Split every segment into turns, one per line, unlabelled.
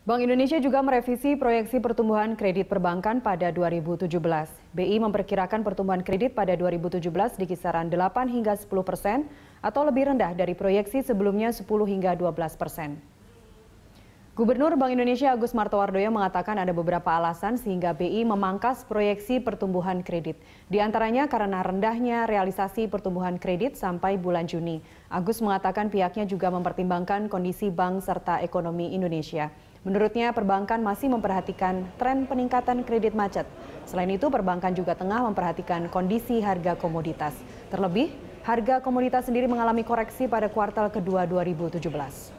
Bank Indonesia juga merevisi proyeksi pertumbuhan kredit perbankan pada 2017. BI memperkirakan pertumbuhan kredit pada 2017 di kisaran 8 hingga 10% atau lebih rendah dari proyeksi sebelumnya 10 hingga 12%. Gubernur Bank Indonesia Agus Martowardoyo mengatakan ada beberapa alasan sehingga BI memangkas proyeksi pertumbuhan kredit. Di antaranya karena rendahnya realisasi pertumbuhan kredit sampai bulan Juni. Agus mengatakan pihaknya juga mempertimbangkan kondisi bank serta ekonomi Indonesia. Menurutnya perbankan masih memperhatikan tren peningkatan kredit macet. Selain itu perbankan juga tengah memperhatikan kondisi harga komoditas. Terlebih, harga komoditas sendiri mengalami koreksi pada kuartal kedua 2017.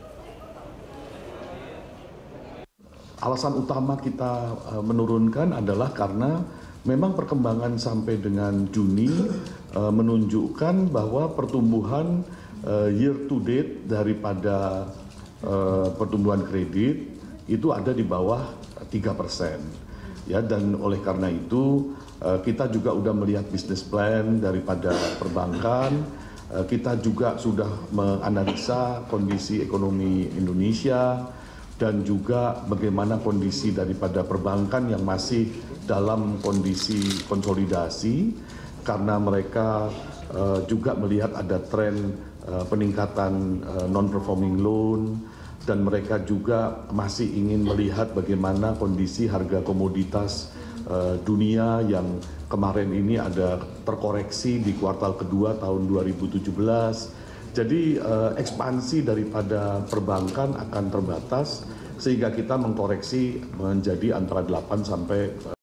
Alasan utama kita menurunkan adalah karena memang perkembangan sampai dengan Juni menunjukkan bahwa pertumbuhan year to date daripada pertumbuhan kredit itu ada di bawah 3%. Ya, dan oleh karena itu kita juga sudah melihat business plan daripada perbankan. Kita juga sudah menganalisa kondisi ekonomi Indonesia dan juga bagaimana kondisi daripada perbankan yang masih dalam kondisi konsolidasi karena mereka juga melihat ada tren peningkatan non-performing loan dan mereka juga masih ingin melihat bagaimana kondisi harga komoditas dunia yang kemarin ini ada terkoreksi di kuartal kedua tahun 2017. Jadi ekspansi daripada perbankan akan terbatas sehingga kita mengkoreksi menjadi antara 8 sampai